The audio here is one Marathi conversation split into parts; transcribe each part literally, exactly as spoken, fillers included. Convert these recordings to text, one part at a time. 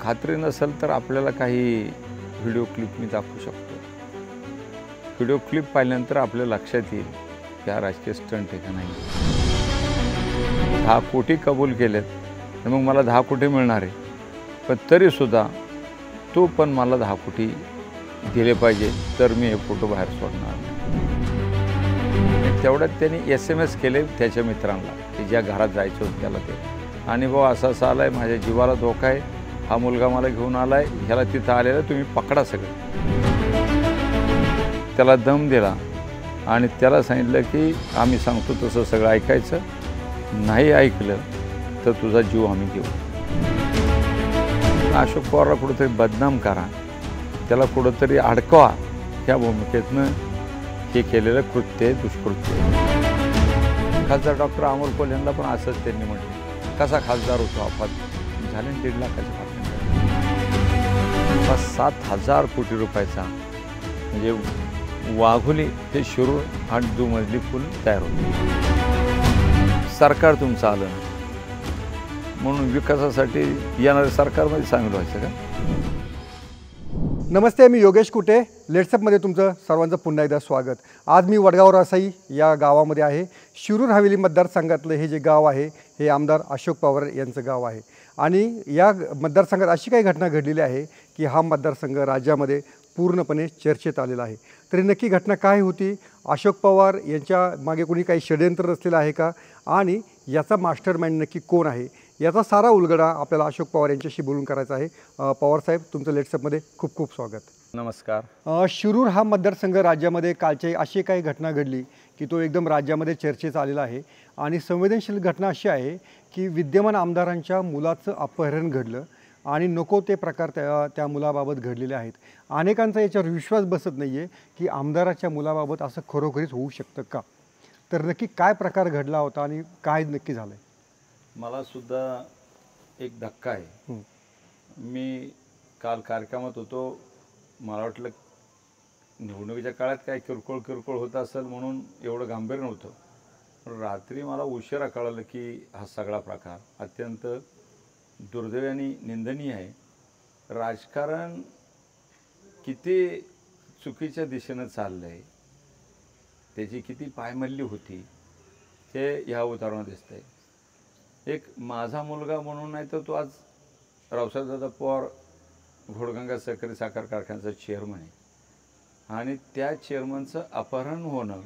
खात्री नसेल तर आपल्याला काही व्हिडिओ क्लिप मी दाखवू शकतो. व्हिडिओ क्लिप पाहिल्यानंतर आपल्या लक्षात येईल की हा राजकीय स्टंट आहे का नाही. दहा कोटी कबूल केलेत तर मग मला दहा कोटी मिळणार आहे, पण तरीसुद्धा तो पण मला दहा कोटी दिले पाहिजे तर मी हे फोटो बाहेर सोडणार नाही. तेवढ्यात त्यांनी एस एम एस केले त्याच्या मित्रांना की ज्या घरात जायचं होतं त्याला ते, आणि भाऊ असा असा आला आहे, माझ्या जीवाला धोका आहे, हा मुलगा मला घेऊन आला आहे, ह्याला तिथं आलेला तुम्ही पकडा सगळं. त्याला दम दिला आणि त्याला सांगितलं की आम्ही सांगतो तसं सगळं ऐकायचं, नाही ऐकलं तर तुझा जीव आम्ही घेऊ. अशोक पवारला कुठंतरी बदनाम करा, त्याला कुठंतरी अडकवा, ह्या भूमिकेतनं हे केलेलं कृत्य आहे, दुष्कृत्य. खासदार डॉक्टर अमोल कोल्हे यांना पण असंच त्यांनी म्हटलं, कसा खासदार होतो आपण, झाले दीड लाखाच्या पातळीवर सात हजार कोटी रुपयाचा म्हणजे वाघोली ते शिरूर आठ दुमजली पूल तयार होतो. सरकार तुमचं आलं म्हणून विकासासाठी येणाऱ्या सरकारमध्ये सामील व्हायचं का? नमस्ते, मी योगेश कुटे. लेट्सअपमध्ये तुमचं सर्वांचं पुन्हा एकदा स्वागत. आज मी वडगाव रासाई या गावामध्ये आहे. शिरूर हवेली मतदारसंघातलं हे जे गाव आहे हे आमदार अशोक पवार यांचं गाव आहे आणि या मतदारसंघात अशी काही घटना घडलेली आहे की हा मतदारसंघ राज्यामध्ये पूर्णपणे चर्चेत आलेला आहे. तरी नक्की घटना काय होती, अशोक पवार यांच्या मागे कोणी काही षडयंत्र रचलेलं आहे का, आणि याचा मास्टर माइंड नक्की कोण आहे, याचा सारा उलगडा आपल्याला अशोक पवार यांच्याशी बोलून करायचा आहे. पवार साहेब, तुमचं लेट्सअपमध्ये खूप खूप स्वागत. नमस्कार. शिरूर हा मतदारसंघ राज्यामध्ये कालची अशी काही घटना घडली की तो एकदम राज्यामध्ये चर्चेत आलेला आहे आणि संवेदनशील घटना अशी आहे की विद्यमान आमदारांच्या मुलाचं अपहरण घडलं आणि नको ते प्रकार त्या त्या मुलाबाबत घडलेले आहेत. अनेकांचा याच्यावर विश्वास बसत नाही आहे की आमदाराच्या मुलाबाबत असं खरोखरीच होऊ शकतं का. तर नक्की काय प्रकार घडला होता आणि काय नक्की झालं आहे? मला सुद्धा एक धक्का आहे. मी काल कार्यक्रमात होतो, मला वाटलं निवडणुकीच्या काळात काय किरकोळ किरकोळ होत असेल म्हणून एवढं गांभीर्य नव्हतं, पण रात्री मला उशिरा कळलं की हा सगळा प्रकार अत्यंत दुर्दैवी आणि निंदनीय आहे. राजकारण किती चुकीच्या दिशेनं चाललं आहे, त्याची किती पायमल्ली होती हे ह्या उदाहरणात दिसतं आहे. एक माझा मुलगा म्हणून नाही तर तो आज रावसाहेबदादा पवार घोडगंगा सहकारी साखर कारखान्याचा चेअरमन आहे आणि त्या चेअरमनचं अपहरण होणं,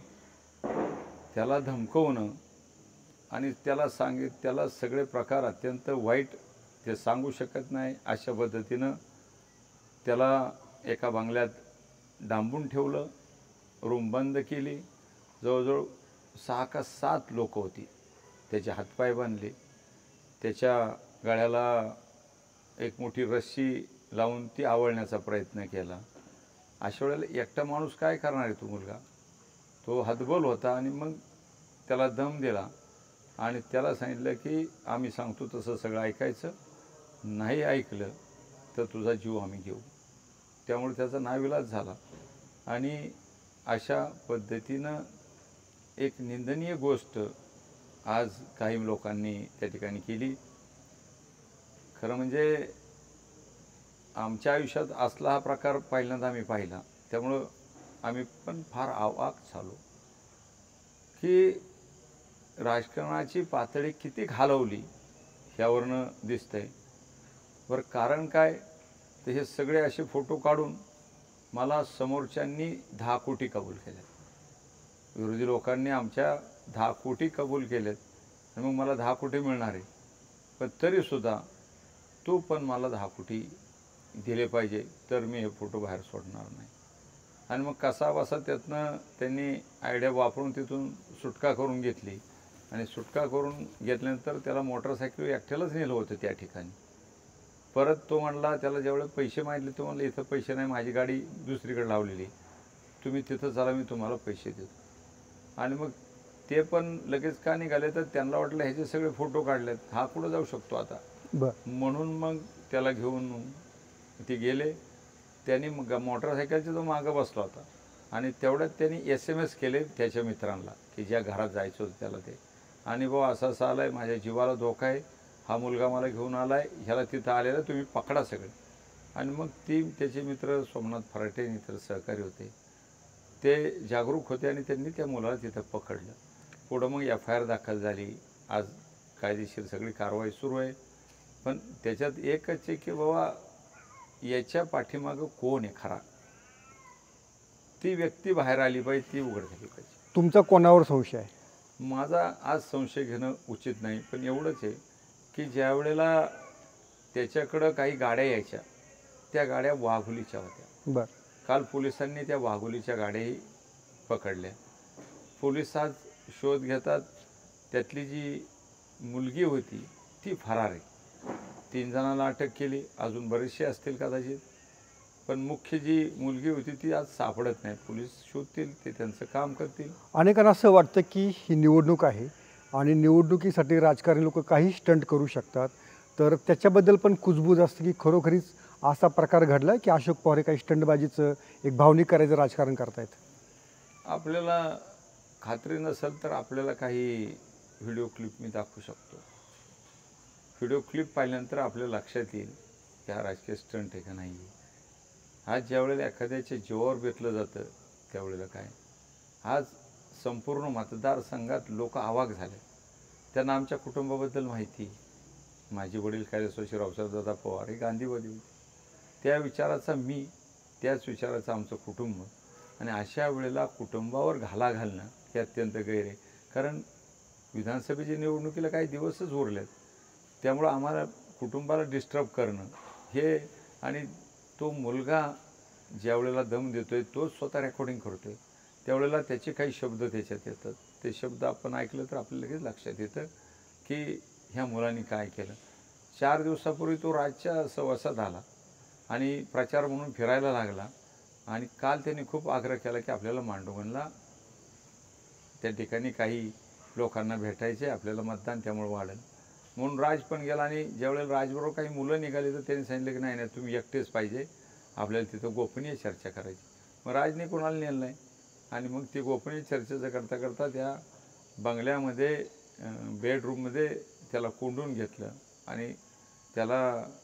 त्याला धमकवणं आणि त्याला सांगित त्याला सगळे प्रकार अत्यंत वाईट, ते सांगू शकत नाही अशा पद्धतीनं त्याला एका बंगल्यात डांबून ठेवलं, रूम बंद केली. जवळजवळ सहा का सात लोक होती, त्याचे हातपाय बांधले, त्याच्या गळ्याला एक मोठी रस्सी लावून ती आवळण्याचा प्रयत्न केला. अशा वेळेला एकटा माणूस काय करणार आहे? तो मुलगा तो हतबल होता आणि मग त्याला दम दिला आणि त्याला सांगितलं की आम्ही सांगतो तसं सगळं ऐकायचं, नाही ऐकलं तर तुझा जीव आम्ही घेऊ. त्यामुळे त्याचा नाविलाज झाला आणि अशा पद्धतीनं एक निंदनीय गोष्ट आज काही लोकांनी त्या ठिकाणी केली. खरं म्हणजे आमच्या आयुष्यात असला हा प्रकार पहिल्यांदा आम्ही पाहिला, त्यामुळं आम्ही पण फार अवाक झालो की राजकारणाची पातळी किती खालवली ह्यावरनं दिसतंय. बरं, कारण काय तर हे सगळे असे फोटो काढून मला समोरच्यांनी दहा कोटी कबूल केले, विरोधी लोकांनी आमच्या दहा कोटी कबूल केलेत आणि मग मला दहा कोटी मिळणार आहे, पण तरीसुद्धा तो पण मला दहा कोटी दिले पाहिजे तर मी हे फोटो बाहेर सोडणार नाही. आणि मग कसा बसा त्यातनं त्यांनी आयडिया वापरून तिथून सुटका करून घेतली आणि सुटका करून घेतल्यानंतर त्याला मोटरसायकल एकट्यालाच नेलं होतं त्या ठिकाणी. परत तो म्हणला, त्याला जेवढे पैसे मागितले तो म्हणला इथं पैसे नाही, माझी गाडी दुसरीकडे लावलेली, तुम्ही तिथं चला मी तुम्हाला पैसे देतो. आणि मग ते पण लगेच का निघाले तर त्यांना वाटलं ह्याचे सगळे फोटो काढलेत, हा कुठं जाऊ शकतो आता, म्हणून मग त्याला घेऊन ते गेले. त्यांनी मग मोटरसायकलचा जो मागं बसला होता आणि तेवढ्यात त्यांनी एस एम एस केले त्याच्या मित्रांना की ज्या घरात जायचं होतं त्याला ते, आणि भाऊ असं असं आलं आहे, माझ्या जीवाला धोका आहे, हा मुलगा मला घेऊन आलाय, ह्याला तिथं आलेला तुम्ही पकडा सगळे. आणि मग ती त्याचे मित्र सोमनाथ फराटे आणि इतर सहकारी होते, ते जागरूक होते आणि त्यांनी त्या मुलाला तिथं पकडलं. पुढं मग एफ आय आर दाखल झाली. आज कायदेशीर सगळी कारवाई सुरू आहे. पण त्याच्यात एकच आहे की बाबा याच्या पाठीमागं कोण आहे खरा, ती व्यक्ती बाहेर आली पाहिजे, ती उघड झाली पाहिजे. तुमचा कोणावर संशय आहे? माझा आज संशय घेणं उचित नाही, पण एवढंच आहे की ज्या वेळेला त्याच्याकडं काही गाड्या यायच्या, त्या गाड्या वाघोलीच्या होत्या. बरं. काल पोलिसांनी त्या वाघोलीच्या गाड्याही पकडल्या. पोलीस आज शोध घेतात. त्यातली जी मुलगी होती ती फरार आहे. तीन जणांना अटक केली, अजून बरेचसे असतील कदाचित, पण मुख्य जी मुलगी होती ती आज सापडत नाही. पोलीस शोधतील, ते त्यांचं काम करतील. अनेकांना असं वाटतं की ही निवडणूक आहे आणि निवडणुकीसाठी राजकारणी लोक काही स्टंट करू शकतात, तर त्याच्याबद्दल पण कुजबूज असते की खरोखरीच असा प्रकार घडला की अशोक पवार हे काही स्टंटबाजीचं एक भावनिक करायचं राजकारण करतायत? आपल्याला खात्री नसेल तर आपल्याला काही व्हिडिओ क्लिप मी दाखवू शकतो. व्हिडिओ क्लिप पाहिल्यानंतर आपल्याला लक्षात येईल की हा राजकीय स्टंट आहे का नाही. आज ज्यावेळेला एखाद्याच्या जीवावर बेतलं जातं त्यावेळेला काय, आज संपूर्ण मतदारसंघात लोक अवाक झाले. त्यांना आमच्या कुटुंबाबद्दल माहिती. माझे वडील कायदेस्वशी रावसाहेबदादा पवार हे गांधीवादी होते. त्या विचाराचा मी, त्याच विचाराचं आमचं कुटुंब. आणि अशा वेळेला कुटुंबावर घाला घालणं हे अत्यंत गैर आहे. कारण विधानसभेच्या निवडणुकीला काही दिवसच उरलेत, त्यामुळं आम्हाला कुटुंबाला डिस्टर्ब करणं हे, आणि तो मुलगा ज्या वेळेला दम देतोय तो स्वतः रेकॉर्डिंग करतोय, त्यावेळेला त्याचे काही शब्द त्याच्यात येतात. ते शब्द आपण ऐकलं तर आपल्याला लगेच लक्षात येतं की ह्या मुलांनी काय केलं. चार दिवसापूर्वी तो राज्याच्या सहवासात आला आणि प्रचार म्हणून फिरायला लागला. आणि काल त्यांनी खूप आग्रह केला की आपल्याला मांडोगणला त्या ठिकाणी काही लोकांना भेटायचे, आपल्याला मतदान त्यामुळे वाढेल म्हणून राज पण गेला. आणि ज्यावेळेला राजबरोबर काही मुलं निघाली तर त्यांनी सांगितलं की नाही नाही तुम्ही एकटेच पाहिजे, आपल्याला तिथं गोपनीय चर्चा करायची. मग राजने कोणाला नेलं नाही. आणि मग ती गोपनीय चर्चेचं करता करता त्या बंगल्यामध्ये बेडरूममध्ये त्याला कोंडून घेतलं आणि त्याला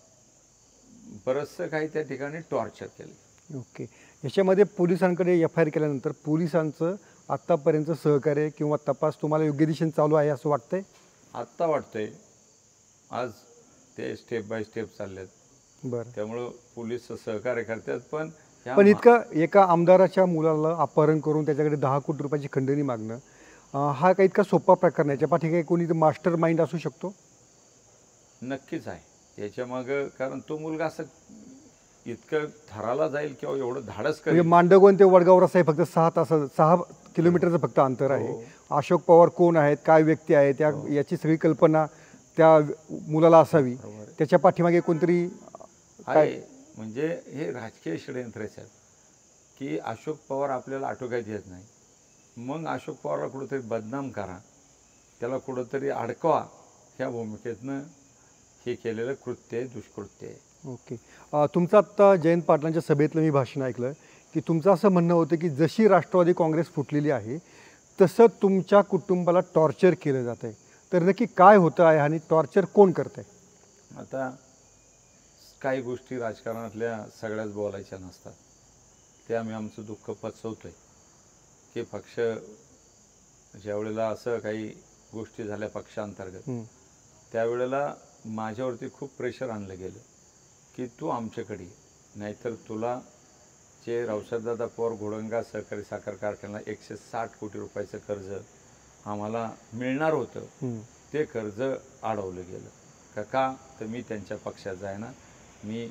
बरंचसं काही त्या ठिकाणी टॉर्चर केलं. ओके. याच्यामध्ये पोलिसांकडे एफ आय आर केल्यानंतर पोलिसांचं आत्तापर्यंत सहकार्य किंवा तपास तुम्हाला योग्य दिशेने चालू आहे असं वाटतंय? आत्ता वाटतंय. आज ते स्टेप बाय स्टेप चाललेत. बरं. त्यामुळं पोलीस सहकार्य करतात. पण पण इतकं एका आमदाराच्या मुलाला अपहरण करून त्याच्याकडे दहा कोटी रुपयाची खंडणी मागणं हा काही इतका सोपा प्रकार नाही. याच्या पाठी काही कोणी मास्टर माइंड असू शकतो? नक्कीच आहे याच्यामागं. कारण तो मुलगा असं इतकं थराला जाईल किंवा एवढं धाडस करेल. मांडवगण ते वडगाव रस्ता फक्त सहा तास सहा किलोमीटरचं फक्त अंतर आहे. अशोक पवार कोण आहेत, काय व्यक्ती आहे, त्या याची सगळी कल्पना त्या मुलाला असावी. त्याच्या पाठीमागे कोणतरी आहे. म्हणजे हे राजकीय षडयंत्रच आहेत की अशोक पवार आपल्याला आटोक्यात येत नाही. मग अशोक पवारला कुठंतरी बदनाम करा, त्याला कुठंतरी अडकवा, ह्या भूमिकेतनं हे केलेलं कृत्य आहे, दुष्कृत्य आहे. ओके. तुमचं आत्ता जयंत पाटलांच्या सभेतलं मी भाषण ऐकलं की तुमचं असं म्हणणं होतं की जशी राष्ट्रवादी काँग्रेस फुटलेली आहे तसं तुमच्या कुटुंबाला टॉर्चर केलं जात आहे. तर नक्की काय होतं आहे आणि टॉर्चर कोण करत आहे? आता काही गोष्टी राजकारणातल्या सगळ्याच बोलायच्या नसतात. ते आम्ही आमचं दुःख पचवतोय की पक्ष ज्यावेळेला असं काही गोष्टी झाल्या पक्षांतर्गत, त्यावेळेला माझ्यावरती खूप प्रेशर आणलं गेलं की तू आमच्याकडे, नाहीतर तुला जे रावसाहेबदादा पवार घोडंगा सहकारी साखर कारखान्याला एकशे साठ कोटी रुपयाचं कर्ज आम्हाला मिळणार होतं, ते कर्ज अडवलं गेलं. का का तर मी त्यांच्या पक्षात जायना, मी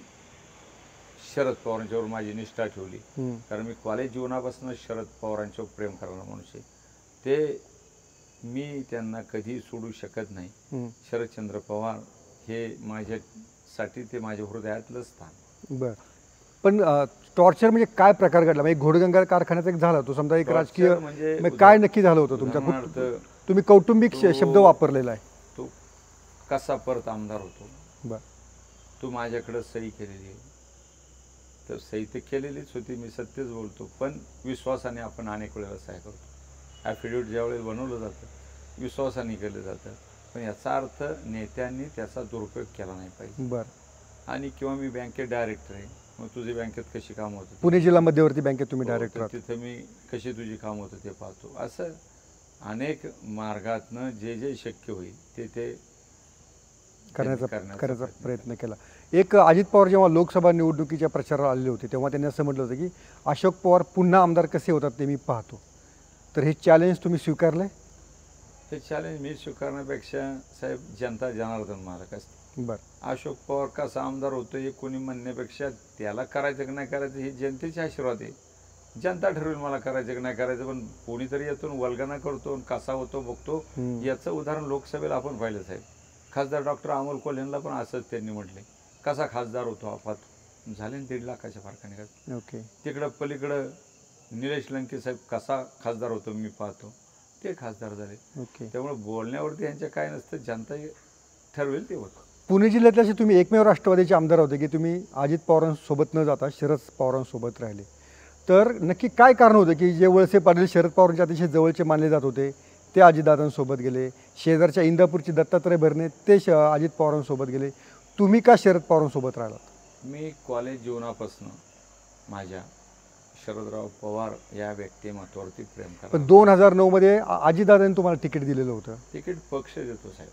शरद पवारांच्यावर माझी निष्ठा ठेवली. कारण मी कॉलेज जीवनापासून शरद पवारांच्यावर प्रेम करणारा माणूस आहे. ते मी त्यांना कधी सोडू शकत नाही. शरदचंद्र पवार हे माझ्यासाठी ते माझ्या हृदयातलं स्थान. बरं. पण टॉर्चर म्हणजे काय प्रकार घडला? म्हणजे घोडगंगा कारखान्याचा एक झाला तो समजा एक राजकीय, म्हणजे काय नक्की झालं होतं तुमच्या? तुम्ही कौटुंबिक शब्द वापरलेला आहे. तो कसा परत आमदार होतो? बरं. तू माझ्याकडं सही केलेली आहे, तर सही तर केलेलीच होती, मी सत्यच बोलतो. पण विश्वासाने आपण अनेक वेळेला सह्या करतो. ॲफिडेविट ज्यावेळेला बनवलं जातं विश्वासाने केलं जातं. पण याचा अर्थ नेत्यांनी त्याचा दुरुपयोग केला नाही पाहिजे. बरं. आणि किंवा मी बँकेत डायरेक्टर आहे, मग तुझी बँकेत कशी कामं होतं, पुणे जिल्हा मध्यवर्ती बँकेत तुम्ही हो, डायरेक्टर तर आहात. तिथं मी कशी तुझी कामं होतं ते पाहतो. असं अनेक मार्गातनं जे जे शक्य होईल ते ते करण्याचा करण्याचा करण्याचा प्रयत्न प्रयत्न केला. एक अजित पवार जेव्हा लोकसभा निवडणुकीच्या प्रचाराला आलेले होते तेव्हा त्यांनी असं म्हटलं होतं की अशोक पवार पुन्हा आमदार कसे होतात ते मी पाहतो. तर हे चॅलेंज तुम्ही स्वीकारलं आहे? हे चॅलेंज मी स्वीकारण्यापेक्षा साहेब जनता जनार्दन मालक असते. बरं. अशोक पवार कसा आमदार होतो हे कोणी म्हणण्यापेक्षा त्याला करायचं की नाही करायचं हे जनतेचे आशीर्वाद आहे. जनता ठरवेल मला करायचं की नाही करायचं. पण कोणीतरी येतो वल्गना करतो आणि कसा होतो बघतो. याचं उदाहरण लोकसभेला आपण पाहिलं साहेब. खासदार डॉक्टर अमोल कोल्हेंना पण असंच त्यांनी म्हटले, कसा खासदार होतो आपात झाले ना दीड लाखाच्या फरकाने का. ओके. तिकडं पलीकडं निलेश लंके साहेब कसा खासदार होतो मी पाहतो, ते खासदार झाले. ओके. त्यामुळे बोलण्यावरती यांच्या काय नसतं, जनता ठरवेल ते होतं. पुणे जिल्ह्यातले असे तुम्ही एकमेव राष्ट्रवादीचे आमदार होते की तुम्ही अजित पवारांसोबत न जाता शरद पवारांसोबत राहिले. तर नक्की काय कारण होतं की जे वळसे पाटील शरद पवारांच्या अतिशय जवळचे मानले जात होते ते अजितदादांसोबत गेले, शेजारच्या इंदापूरचे दत्तात्रय भरणे ते श अजित पवारांसोबत गेले, तुम्ही का शरद पवारांसोबत राहिलात? मी कॉलेज जीवनापासून माझ्या शरदराव पवार या व्यक्तिमत्वावरती प्रेम करा. पण दोन हजार नऊमध्ये अजितदादांनी तुम्हाला तिकीट दिलेलं होतं. तिकीट पक्ष देतो साहेब.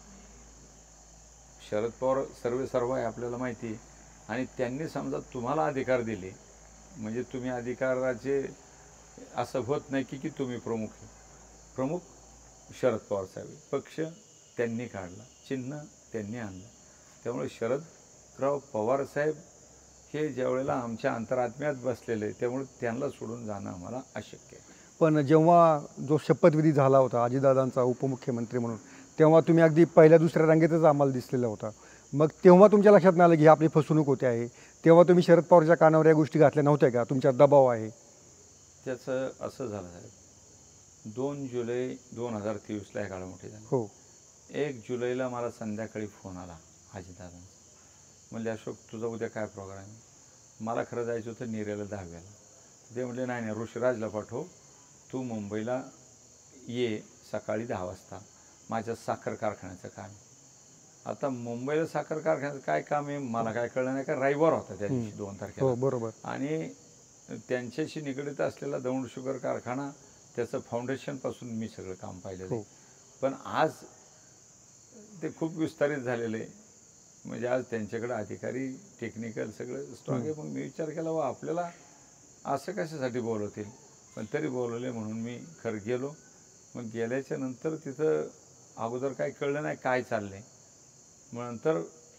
शरद पवार सर्वे सर्व आहे आपल्याला माहिती आहे. आणि त्यांनी समजा तुम्हाला अधिकार दिले म्हणजे तुम्ही अधिकाराचे असं होत नाही की की तुम्ही प्रमुख आहे. प्रमुख शरद पवार साहेब. पक्ष त्यांनी काढला, चिन्ह त्यांनी आणलं. त्यामुळे शरदराव पवार साहेब हे ज्यावेळेला आमच्या अंतरात्म्यात बसलेले त्यामुळे त्यांना सोडून जाणं आम्हाला अशक्य आहे. पण जेव्हा जो शपथविधी झाला होता अजितदादांचा उपमुख्यमंत्री म्हणून तेव्हा तुम्ही अगदी पहिल्या दुसऱ्या रांगेतच आम्हाला दिसलेला होता. मग तेव्हा तुमच्या लक्षात नाही आलं की ही आपली फसवणूक होते आहे? तेव्हा तुम्ही शरद पवारच्या कानावर या गोष्टी घातल्या नव्हत्या का? तुमच्यावर दबाव आहे? त्याचं असं झालं साहेब, दोन जुलै दोन हजार तेवीसला या काळामोठी झाली. हो. एक जुलैला मला संध्याकाळी फोन आला अजितदादांचा. म्हणले अशोक तुझा उद्या काय प्रोग्राम आहे? मला खरं जायचं होतं नेरेला दहाव्याला. ते म्हटले नाही नाही ऋषिराजला पाठव, तू मुंबईला ये सकाळी दहा वाजता, माझ्या साखर कारखान्याचं काम आहे. आता मुंबईला साखर कारखान्याचं काय काम आहे मला काय कळलं नाही, का रविवार होता त्या दिवशी दोन तारखेला. हो बरोबर. आणि त्यांच्याशी निगडीत असलेला दौंड शुगर कारखाना त्याचं फाउंडेशनपासून मी सगळं काम पाहिलेलं आहे. पण आज ते खूप विस्तारित झालेलं आहे. म्हणजे आज त्यांच्याकडे अधिकारी टेक्निकल सगळं स्ट्रॉंग आहे. मग मी विचार केला व आपल्याला असं कशासाठी बोलवतील, पण तरी बोलवले म्हणून मी खरं गेलो. मग गेल्याच्या नंतर तिथं अगोदर काही कळलं नाही काय चाललं आहे. मग नंतर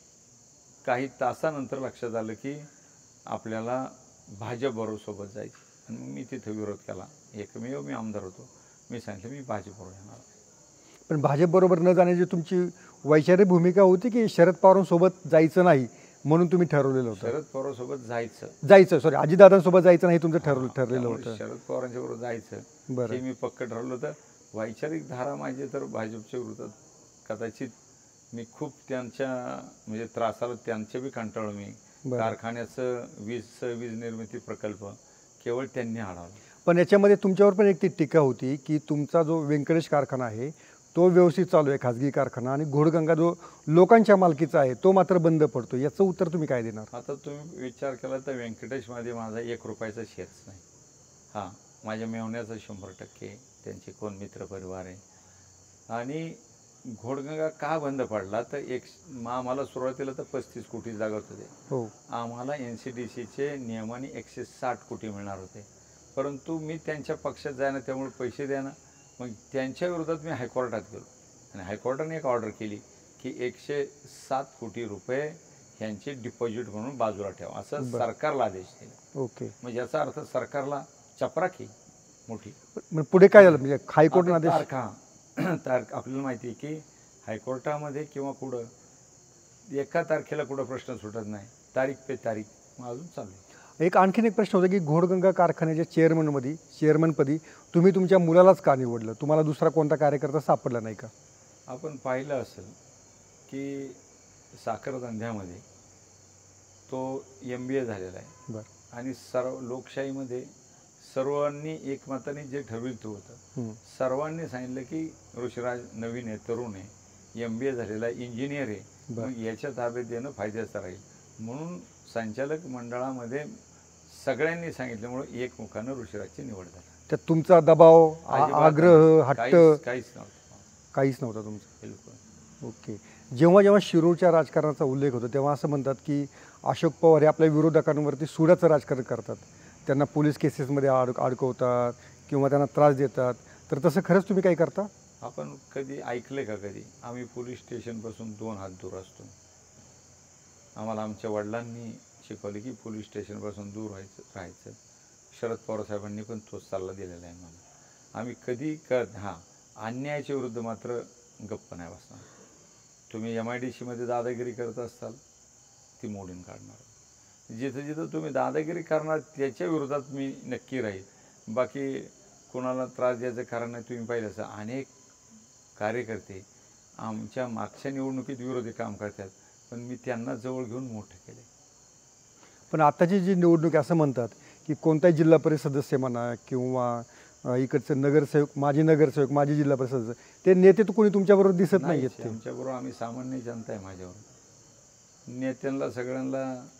काही तासानंतर लक्षात आलं की आपल्याला भाजपबरोबर सोबत जायचं. आणि मग मी तिथं विरोध केला. एकमेव मी आमदार होतो. मी सांगितलं मी भाजपबरोबर येणार. पण भाजपबरोबर न जाण्याची तुमची वैचारिक भूमिका होती की शरद पवारांसोबत जायचं नाही म्हणून तुम्ही ठरवलेलं होतं? शरद पवारांसोबत जायचं जायचं सॉरी अजितदादांसोबत जायचं नाही तुमचं ठरवलं ठरलेलं होतं. शरद पवारांच्या बरोबर जायचं बरं. हे मी पक्क ठरवलं होतं. वैचारिक धारा माझी तर भाजपच्या विरोधात. कदाचित मी खूप त्यांच्या म्हणजे त्रासाला त्यांचे बी कंटाळलो मी. कारखान्याचं वीज वीज निर्मिती प्रकल्प केवळ त्यांनी अडवला. पण याच्यामध्ये तुमच्यावर पण एक ती टीका होती की तुमचा जो व्यंकटेश कारखाना आहे तो व्यवस्थित चालू आहे खाजगी कारखाना, आणि घोडगंगा जो लोकांच्या मालकीचा आहे तो मात्र बंद पडतो. याचं उत्तर तुम्ही काय देणार? आता तुम्ही विचार केला तर व्यंकटेशमध्ये माझा एक रुपयाचा शेअर्स नाही. हां, माझ्या मेवण्याचा शंभर टक्के, त्यांचे कोण मित्र परिवार आहे. आणि घोडगंगा का बंद पडला तर एक आम्हाला सुरुवातीला तर पस्तीस कोटी जागत होते. हो. आम्हाला एन सी डी सीचे नियमाने एकशे साठ कोटी मिळणार होते. परंतु मी त्यांच्या पक्षात जाणं त्यामुळे पैसे द्यानं मग त्यांच्या विरोधात मी हायकोर्टात गेलो आणि हायकोर्टाने एक ऑर्डर केली की एकशे सात कोटी रुपये ह्यांचे डिपॉझिट म्हणून बाजूला ठेवा असं सरकारला आदेश दिला. ओके. म्हणजे याचा अर्थ सरकारला चपराकी मोठी. पुढे काय झालं म्हणजे हायकोर्टाने आदेश? तारखा तारख आपल्याला माहिती आहे की हायकोर्टामध्ये किंवा कुठं एका तारखेला कुठं प्रश्न सुटत नाही. तारीख पे तारीख मग अजून चालू आहे. एक आणखीन एक प्रश्न होता की घोडगंगा कारखान्याच्या चेअरमनमध्ये चेअरमनपदी तुम्ही तुमच्या मुलालाच का निवडलं? तुम्हाला दुसरा कोणता कार्यकर्ता सापडला नाही का? आपण पाहिलं असेल की साखर धंद्यामध्ये तो एम बी ए झालेला आहे. बरं. आणि सर्व लोकशाहीमध्ये सर्वांनी एकमताने जे ठरविलं होतं, सर्वांनी सांगितलं की ऋषिराज नवीन आहे, तरुण आहे, एम बी ए झालेला इंजिनियर आहे, मग याच्या ताब्यात देणं फायद्याचं राहील म्हणून संचालक मंडळामध्ये सगळ्यांनी सांगितल्यामुळे एकमुखानं ऋषीराजची निवड झाली. तर तुमचा दबाव, अजिबात आग्रह, नाही. हट्ट काहीच काहीच नव्हतं, काहीच नव्हता तुमचा? बिलकुल. ओके. जेव्हा जेव्हा शिरूरच्या राजकारणाचा उल्लेख होतो तेव्हा असं म्हणतात की अशोक पवार हे आपल्या विरोधकांवरती सुडाचं राजकारण करतात, त्यांना पोलीस केसेसमध्ये अड अडकवतात किंवा त्यांना त्रास देतात. तर तसं खरंच तुम्ही काही करता? आपण कधी ऐकले का? कधी आम्ही पोलीस स्टेशनपासून दोन हात दूर असतो. आम्हाला आमच्या वडिलांनी शिकवले की पोलीस स्टेशनपासून दूर व्हायचं राहायचं. शरद पवार साहेबांनी पण तोच सल्ला दिलेला आहे मला. आम्ही कधी कर हां अन्यायाच्या विरुद्ध मात्र गप्प नाही बसणार. तुम्ही एम आय डी सीमध्ये दादागिरी करत असताल ती मोडून काढणार. जिथं जिथं तुम्ही दादागिरी करणार त्याच्या विरोधात मी नक्की राहील. बाकी कोणाला त्रास द्यायचं कारण नाही. तुम्ही पाहिलं असं अनेक कार्यकर्ते आमच्या मागच्या निवडणुकीत विरोधी काम करतात, पण मी त्यांना जवळ घेऊन मोठं केले. पण आताची जी निवडणूक आहे असं म्हणतात की कोणताही जिल्हा परिषद सदस्य म्हणा किंवा इकडचे नगरसेवक, माजी नगरसेवक, माजी जिल्हा परिषद सदस्य, ते नेते तर कोणी तुमच्याबरोबर दिसत नाही आहेत. ते आमच्याबरोबर आम्ही सामान्य जनता आहे. माझ्यावर नेत्यांना सगळ्यांना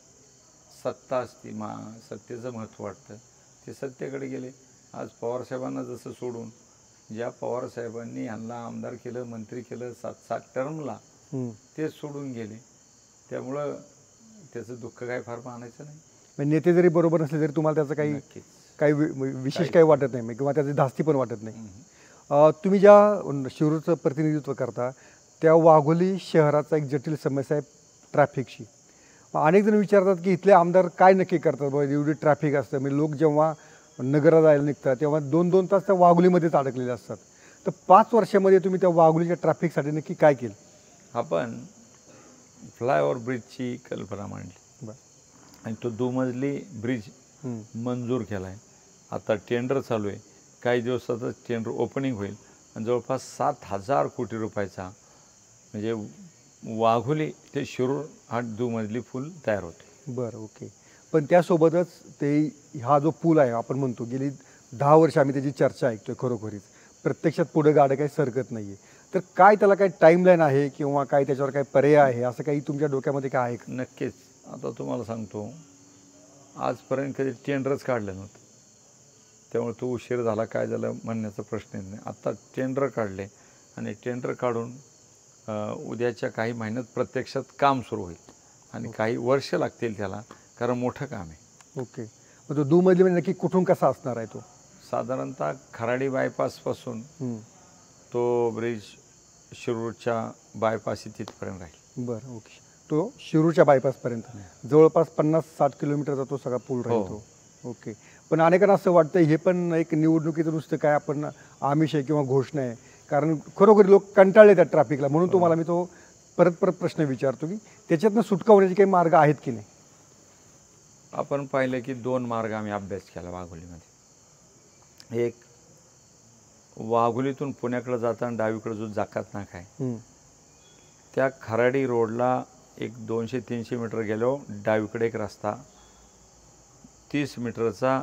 सत्ता असते, मा सत्तेचं महत्त्व वाटतं, ते सत्तेकडे गेले. आज पवारसाहेबांना जसं सोडून ज्या पवारसाहेबांनी यांना आमदार केलं, मंत्री केलं सात सात टर्मला, ते सोडून गेले. त्यामुळं त्याचं दुःख काय फार मानायचं नाही. नेते जरी बरोबर नसले तरी तुम्हाला त्याचं काही काही विशेष काही वाटत नाही किंवा त्याची धास्ती पण वाटत नाही. तुम्ही ज्या शिरूरचं प्रतिनिधित्व करता त्या वाघोली शहराचा एक जटिल समस्या आहे ट्रॅफिकची. अनेक जण विचारतात की इथले आमदार काय नक्की करतात बाबा, एवढी ट्रॅफिक असतं. म्हणजे लोक जेव्हा नगरात जायला निघतात तेव्हा दोन दोन तास त्या वाघोलीमध्येच अडकलेले असतात. तर पाच वर्षामध्ये तुम्ही त्या वाघोलीच्या ट्रॅफिकसाठी नक्की काय केलं? आपण फ्लायओव्हर ब्रिजची कल्पना मांडली आणि तो दुमजली ब्रिज मंजूर केला आहे. आता टेंडर चालू आहे. काही दिवसातच टेंडर ओपनिंग होईल आणि जवळपास सात हजार कोटी रुपयाचा म्हणजे वाघोली ते शिरूर हा दुमजली पूल तयार होते. बरं, ओके. पण त्यासोबतच ते हा जो पूल आहे आपण म्हणतो गेली दहा वर्ष आम्ही त्याची चर्चा ऐकतोय, खरोखरीच प्रत्यक्षात पुढे गाडं काही सरकत नाही आहे. तर काय त्याला काही टाईमलाईन आहे किंवा काय त्याच्यावर काही पर्याय आहे असं काही तुमच्या डोक्यामध्ये काय आहे? नक्कीच. आता तुम्हाला सांगतो, आजपर्यंत कधी टेंडरच काढलं नव्हतं, त्यामुळे तो उशीर झाला काय झालं म्हणण्याचा प्रश्न नाही. आता टेंडर काढले आणि टेंडर काढून उद्याच्या काही महिन्यात प्रत्यक्षात काम सुरू होईल आणि काही वर्ष लागतील त्याला, कारण मोठं काम आहे. ओके. मग तो दुमजलीमध्ये नक्की कुठून कसा असणार आहे? तो साधारणतः खराडी बायपासपासून तो ब्रिज शिरूरच्या बायपास तिथपर्यंत राहील. बरं, ओके. तो शिरूरच्या बायपासपर्यंत जवळपास पन्नास साठ किलोमीटरचा तो सगळा पूल राहील तो. ओके. पण अनेकांना असं वाटतं हे पण एक निवडणुकीचं नुसतं काय आपण आमिष आहे किंवा घोषणा आहे, कारण खरोखर लोक कंटाळले त्या ट्रॅफिकला. म्हणून तुम्हाला मी तो परत परत प्रश्न विचारतो की त्याच्यातनं सुटका होण्याचे काही मार्ग आहेत की नाही? आपण पाहिलं की दोन मार्ग आम्ही अभ्यास केला वाघोलीमध्ये. एक वाघोलीतून पुण्याकडे जाताना डावीकडे जो जाकात नाका आहे त्या खराडी रोडला एक दोनशे तीनशे मीटर गेलो डावीकडे एक रस्ता तीस मीटरचा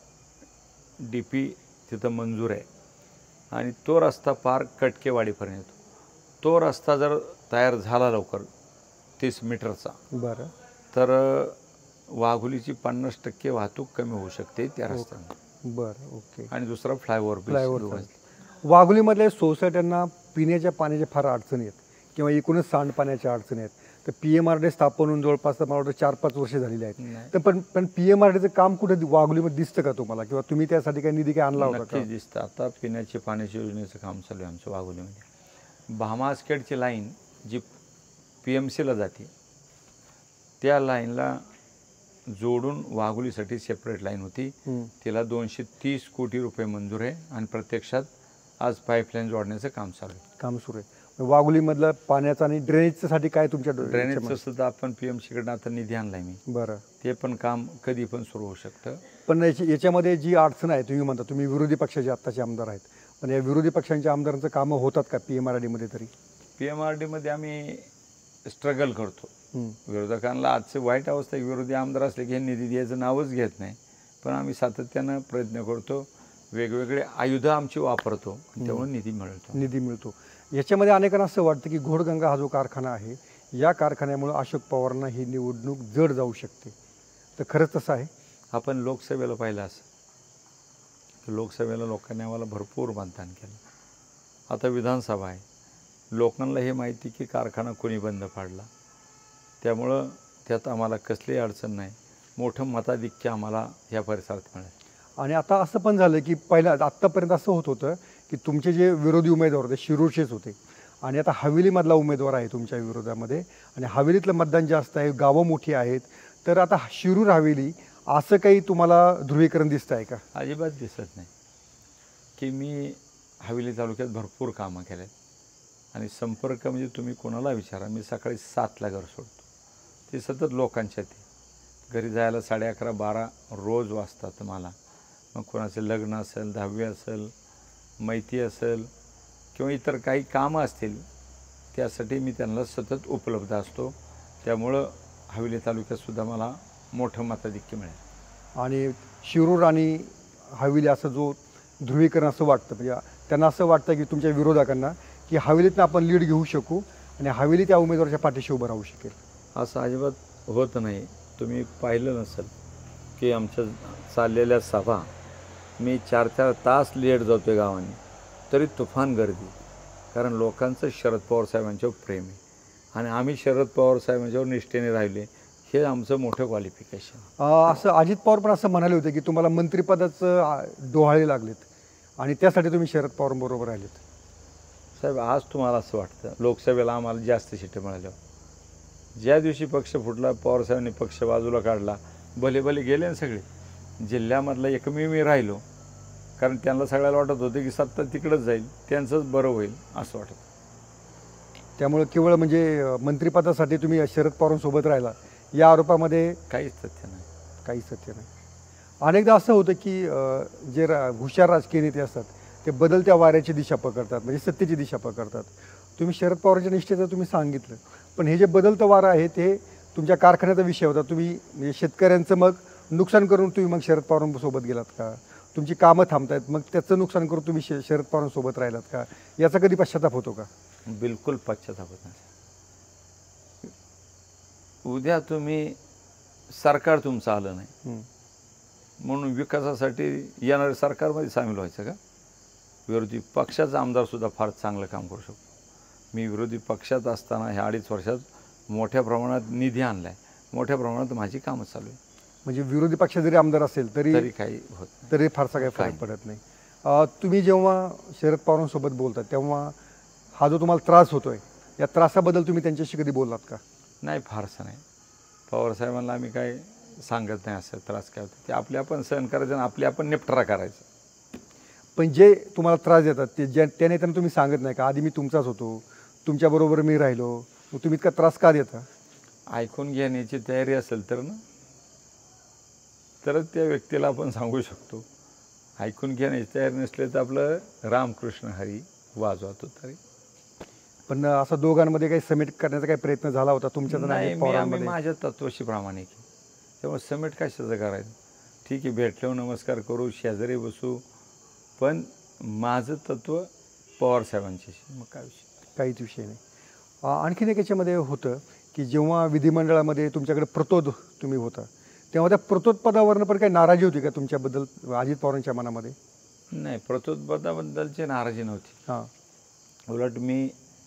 डी पी तिथं मंजूर आहे आणि तो रस्ता पार कटकेवाडीपर्यंत येतो. तो रस्ता जर तयार झाला लवकर तीस मीटरचा, बरं, तर वाघोलीची पन्नास टक्के वाहतूक कमी होऊ शकते त्या रस्त्याने. बरं, ओके. आणि दुसरा फ्लायओव्हर फ्लायओव्हर. वाघोलीमधल्या सोसायट्यांना पिण्याच्या पाण्याच्या फार अडचणी आहेत किंवा एकूणच सांडपाण्याच्या अडचणी आहेत. तर पी एम आर डी स्थापन होऊन जवळपास मला वाटतं चार पाच वर्षे झालेली आहेत. तर पण पण पी एम आर डीचं काम कुठं वाघोलीमध्ये दिसतं का तुम्हाला, किंवा तुम्ही त्यासाठी काही निधी काही आणला होता का? नक्की दिसतं. आता पिण्याच्या पाण्याच्या योजनेचं काम चालू आहे आमचं वाघोलीमध्ये. भामासखेडची लाईन जी पी एम सीला जाते त्या लाईनला जोडून वाघोलीसाठी सेपरेट लाईन होती, तिला दोनशे तीस कोटी रुपये मंजूर आहे आणि प्रत्यक्षात आज पाईपलाईन जोडण्याचं काम चालू आहे. काम सुरू आहे. वाघोलीमधलं पाण्याचं आणि ड्रेनेजसाठी काय तुमच्या? ड्रेनेजचं सुद्धा आपण पी एम सीकडनं आता निधी आणला आहे मी. बरं. ते पण काम कधी पण सुरू होऊ शकतं. पण याची याच्यामध्ये जी अडचण आहे, तुम्ही म्हणता तुम्ही विरोधी पक्षाचे आत्ताचे आमदार आहेत, पण या विरोधी पक्षांच्या आमदारांचं कामं होतात का पी एम आर डीमध्ये? तरी पी एम आर डीमध्ये आम्ही स्ट्रगल करतो. विरोधकांना आजचं वाईट अवस्था, विरोधी आमदार असले की हे निधी द्यायचं नावच घेत नाही, पण आम्ही सातत्यानं प्रयत्न करतो. वेगवेगळे आयुधं आमची वापरतो त्यामुळे निधी मिळतो निधी मिळतो. याच्यामध्ये अनेकांना असं वाटतं की घोडगंगा हा जो कारखाना आहे, या कारखान्यामुळे अशोक पवारांना ही निवडणूक जड जाऊ शकते, तर खरंच तसं आहे? आपण लोकसभेला पाहिलं असं की लोकसभेला लोकांनी आम्हाला भरपूर मतदान केलं. आता विधानसभा आहे, लोकांना हे माहिती की कारखाना कोणी बंद पाडला, त्यामुळं त्यात आम्हाला कसलीही अडचण नाही. मोठं मताधिक्य आम्हाला या परिसरात मिळेल. आणि आता असं पण झालं की पहिल्या आत्तापर्यंत असं होत होतं की तुमचे जे विरोधी उमेदवार होते शिरूरचेच होते, आणि आता हवेलीमधला उमेदवार आहे तुमच्या विरोधामध्ये, आणि हवेलीतलं मतदान जास्त आहे, गावं मोठी आहेत, तर आता शिरूर हवेली असं काही तुम्हाला ध्रुवीकरण दिसतं आहे का? अजिबात दिसत नाही. की मी हवेली तालुक्यात भरपूर कामं केलेत आणि संपर्क म्हणजे तुम्ही कोणाला विचारा, मी सकाळी सातला घर सोडतो, ते सतत लोकांच्या ते घरी जायला साडे अकरा बारा रोज वाजतात मला. मग कोणाचं लग्न असेल, दहावी असेल, मैती असेल किंवा इतर काही कामं असतील, त्यासाठी मी त्यांना सतत उपलब्ध असतो. त्यामुळं हवेली तालुक्यातसुद्धा मला मोठं मताधिक्य मिळेल. आणि शिरूर आणि हवेली असं जो ध्रुवीकरण असं वाटतं, म्हणजे त्यांना असं वाटतं की तुमच्या विरोधकांना की हवेलीतनं आपण लीड घेऊ शकू आणि हवेली त्या उमेदवाराच्या पाठीशी उभं राहू शकेल. असं अजिबात होत नाही. तुम्ही पाहिलं नसेल की आमच्या चाललेल्या सभा मी चार चार तास लेट जातो आहे गावांनी, तरी तुफान गर्दी, कारण लोकांचं शरद पवार साहेबांच्यावर प्रेम आहे आणि आम्ही शरद पवार साहेबांच्यावर निष्ठेने राहिले, हे आमचं मोठं क्वालिफिकेशन. असं अजित पवार पण असं म्हणाले होते की तुम्हाला मंत्रिपदाचं डोहाळे लागलेत आणि त्यासाठी तुम्ही शरद पवारांबरोबर राहिलेत. साहेब, आज तुम्हाला असं वाटतं लोकसभेला आम्हाला जास्त सीटं मिळाल्या, ज्या दिवशी पक्ष फुटला पवारसाहेबांनी पक्ष बाजूला काढला, भले भले गेले ना सगळे. जिल्ह्यामधला एकमेव मी राहिलो, कारण त्यांना सगळ्याला वाटत होतं की सत्ता तिकडंच जाईल, त्यांचंच बरं होईल असं वाटत. त्यामुळे केवळ म्हणजे मंत्रिपदासाठी तुम्ही शरद पवारांसोबत राहिला या आरोपामध्ये काहीच तथ्य नाही. काहीच सत्य नाही. अनेकदा असं होतं की जे रा हुशार राजकीय नेते असतात ते बदलत्या वाऱ्याची दिशा पकडतात, म्हणजे सत्तेची दिशा पकडतात. तुम्ही शरद पवारांच्या निष्ठेचं तुम्ही सांगितलं, पण हे जे बदलतं वारं आहे ते तुमच्या कारखान्याचा विषय होता. तुम्ही म्हणजे शेतकऱ्यांचं मग नुकसान करून तुम्ही मग शरद पवारांसोबत गेलात का? तुमची कामं थांबत आहेत, मग त्याचं नुकसान करून तुम्ही श शरद पवारांसोबत राहिलात का? याचा कधी पश्चाताप होतो का? बिलकुल पश्चाताप होत नाही. उद्या तुम्ही सरकार तुमचं आलं नाही म्हणून विकासासाठी येणाऱ्या सरकारमध्ये सामील व्हायचं का? विरोधी पक्षाचा आमदारसुद्धा फार चांगलं काम करू शकतो. मी विरोधी पक्षात असताना ह्या अडीच वर्षात मोठ्या प्रमाणात निधी आणला आहे, मोठ्या प्रमाणात माझी कामं चालू आहे. म्हणजे विरोधी पक्ष जरी आमदार असेल तरी तरी काही होत तरी फारसा काही फरक पडत नाही. तुम्ही जेव्हा शरद पवारांसोबत बोलता तेव्हा हा जो तुम्हाला त्रास होतो आहे, या त्रासाबद्दल तुम्ही त्यांच्याशी कधी बोललात का? नाही, फारसं नाही. पवारसाहेबांना आम्ही काय सांगत नाही असं त्रास काय होतं ते आपले आपण सहन करायचं आणि आपले आपण निपटारा करायचं. पण जे तुम्हाला त्रास देतात ते ज्या त्या नेत्यांना तुम्ही सांगत नाही का, आधी मी तुमचाच होतो, तुमच्याबरोबर मी राहिलो, मग तुम्ही इतका त्रास का देता? ऐकून घेण्याची तयारी असेल तर ना, तरच त्या व्यक्तीला आपण सांगू शकतो. ऐकून घेण्याची तयारी नसले तर आपलं रामकृष्ण हरी वाजवतो तरी. पण असं दोघांमध्ये काही समिट करण्याचा काही प्रयत्न झाला होता तुमच्या? नाही, मी आम्ही माझ्या तत्वाशी प्रामाणिक आहे, तेव्हा समिट कशाचं करायचं? ठीक आहे, भेटल्यावर नमस्कार करू, शेजारी बसू, पण माझं तत्व पवारसाहेबांच्याशी, मग काय विषय? काहीच विषय नाही. आणखीन एक याच्यामध्ये होतं की जेव्हा विधिमंडळामध्ये तुमच्याकडे प्रतोद तुम्ही होता तेव्हा त्या प्रतोद पदावरनं पण काही नाराजी होती का तुमच्याबद्दल अजित पवारांच्या मनामध्ये? नाही, प्रतोद पदाबद्दलची नाराजी नव्हती. हां, उलट मी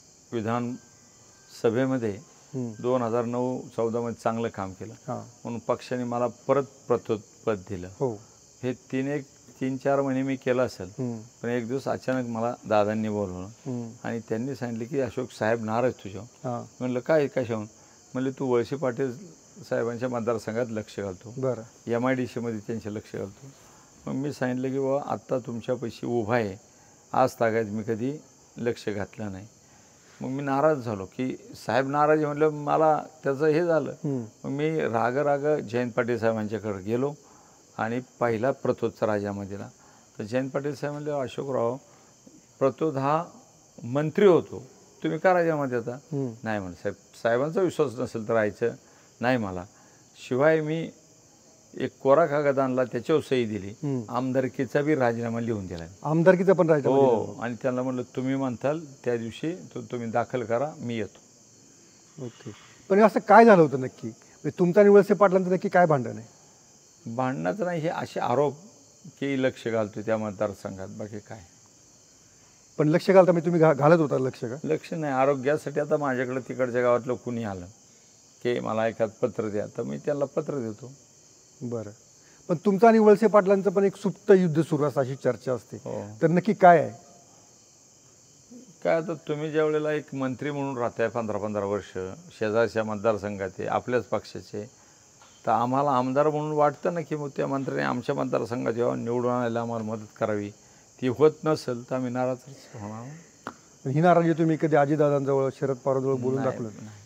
विधानसभेमध्ये दोन हजार नऊ चौदामध्ये चांगलं काम केलं, हां, म्हणून पक्षाने मला परत प्रतोद पद दिलं. हो. हे तीन एक तीन चार महिने मी केलं असेल, पण एक दिवस अचानक मला दादांनी बोलवलं आणि त्यांनी सांगितले की अशोक साहेब नाराज तुझ्यावर. हां, म्हणलं काय कशाहून? म्हणले तू वळसे पाटील साहेबांच्या मतदारसंघात लक्ष घालतो, बरं, एम आय डी सीमध्ये त्यांचे लक्ष घालतो. मग मी सांगितलं की बाबा आत्ता तुमच्यापाशी उभा आहे, आज तागायत मी कधी लक्ष घातलं नाही. मग मी नाराज झालो की साहेब नाराज म्हटलं, मला त्याचं हे झालं. मग मी राग राग जयंत पाटील साहेबांच्याकडे गेलो आणि पहिला प्रतोदचा राजीनामा दिला. तर जयंत पाटील साहेब म्हणले, अशोकराव प्रतोद हा मंत्री होतो, तुम्ही का राजीनामा देता? नाही म्हणलं साहेब, साहेबांचा विश्वास नसेल तर राहायचं नाही मला. शिवाय मी एक कोरा कागद आणला, त्याच्यावर सही दिली, हम्म. आमदारकीचा बी राजीनामा लिहून दिला. आमदारकीचा पण राजीनामा दिला. हो, आणि त्यांना म्हणलं तुम्ही म्हणताल त्या दिवशी तो तुम्ही दाखल करा, मी येतो. ओके. पण असं काय झालं होतं नक्की? म्हणजे तुमचा आणि वळसे पाटलांचं नक्की काय भांडण आहे? भांडणाचं नाही, हे असे आरोप की लक्ष घालतो त्या मतदारसंघात, बाकी काय. पण लक्ष घालता म्हणजे तुम्ही घा घालत होता लक्ष का? लक्ष नाही, आरोग्यासाठी. आता माझ्याकडे तिकडच्या गावातलं कुणी आलं की मला एखाद पत्र द्या, तर मी त्याला पत्र देतो. बरं. पण तुमचं आणि वळसे पाटलांचं पण एक सुप्त युद्ध सुरू असं अशी चर्चा असते. हो. तर नक्की काय आहे? काय आता तुम्ही ज्या वेळेला एक मंत्री म्हणून राहताय पंधरा पंधरा वर्ष शेजारच्या मतदारसंघात, आपल्याच पक्षाचे, तर आम्हाला आमदार म्हणून वाटतं ना की मग त्या मंत्र्याने आमच्या मतदारसंघात जेव्हा निवडून आणायला आम्हाला मदत करावी. ती होत नसेल तर आम्ही नाराजच होणार. ही नाराजी तुम्ही कधी अजितदादांजवळ, शरद पवारांजवळ बोलून नाही, दाखवलं? नाही,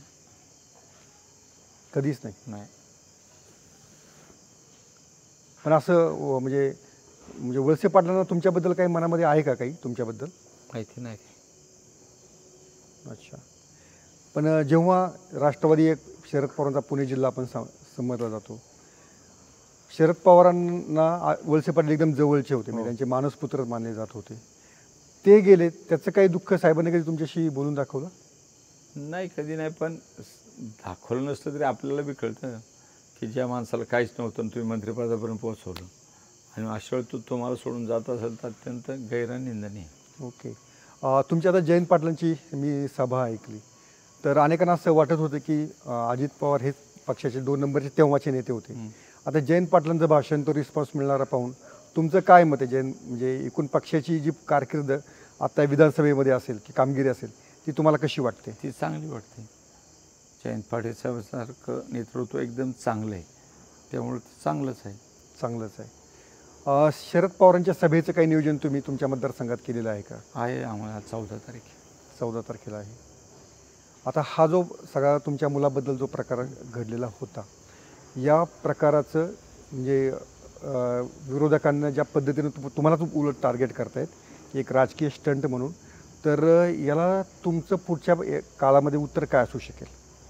कधीच नाही. नाही. पण असं अं, म्हणजे म्हणजे वळसे पाटलांना तुमच्याबद्दल काही मनामध्ये आहे का काही तुमच्याबद्दल? माहिती नाही. अच्छा. पण अं, जेव्हा राष्ट्रवादी एक शरद पवारांचा पुणे जिल्हा आपण सम समजला जातो, शरद पवारांना आ- वळसे पाटील एकदम जवळचे होते, म्हणजे त्यांचे मानसपुत्र मानले जात होते. ते गेले, त्याचं काही दुःख साहेबांनी कधी तुमच्याशी बोलून दाखवलं? नाही, कधी नाही. पण दाखवलं नसलं तरी आपल्याला बी कळतं की ज्या माणसाला काहीच नव्हतं आणि तुम्ही मंत्रिपदापर्यंत पोहोचवलं, आणि अशा वेळी तो तुम्हाला सोडून जात असेल तर अत्यंत गैरनिंदनीय. ओके. अं, तुमच्या आता जयंत पाटलांची मी सभा ऐकली, तर अनेकांना असं वाटत होतं की अं, अजित पवार हेच पक्षाचे दोन नंबरचे तेव्हाचे नेते होते. आता जयंत पाटलांचं भाषण, तो रिस्पॉन्स मिळणारा पाहून तुमचं काय मत आहे? जयंत म्हणजे एकूण पक्षाची जी कारकीर्द आता विधानसभेमध्ये असेल की कामगिरी असेल, ती तुम्हाला कशी वाटते? ती चांगली वाटते. जयंत पाटील साहेबांसारखं नेतृत्व एकदम चांगलं आहे, त्यामुळे ते चांगलंच आहे. चांगलंच आहे. अं, शरद पवारांच्या सभेचं काही नियोजन तुम्ही तुमच्या मतदारसंघात केलेलं आहे का? आहे आम्हाला चौदा तारीख. चौदा तारखेला आहे. आता हा जो सगळा तुमच्या मुलाबद्दल जो प्रकार घडलेला होता, या प्रकाराचं म्हणजे अं, विरोधकांना ज्या पद्धतीनं तुम तुम्हाला तू उलट टार्गेट करतायत, एक राजकीय स्टंट म्हणून, तर अं, याला तुमचं पुढच्या ए- काळामध्ये उत्तर काय असू शकेल?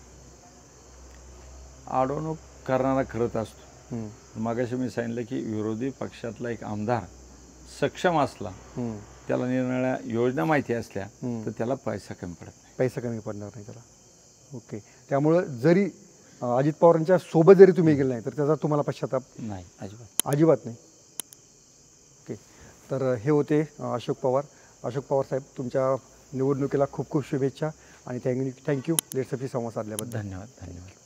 अडवणूक करणारा करत असतो. हं, मागाशी मी सांगितलं की विरोधी पक्षातला एक आमदार सक्षम असला, हं, त्याला निरनिराळ्या योजना माहिती असल्या, हं. तर त्याला पैसा कमी पडत नाही. पैसा कमी पडणार नाही त्याला. ओके. त्यामुळं जरी अं, अजित पवारांच्या सोबत जरी तुम्ही गेले नाही, तर त्याचा तुम्हाला पश्चाताप नाही, अजिबात. अजिबात नाही. ओके. तर हे होते अ, अशोक पवार. अशोक पवार साहेब, तुमच्या निवडणुकीला खूप खूप शुभेच्छा आणि थँक थँक्यू लेट्सअपशी संवाद साधल्याबद्दल. धन्यवाद, धन्यवाद.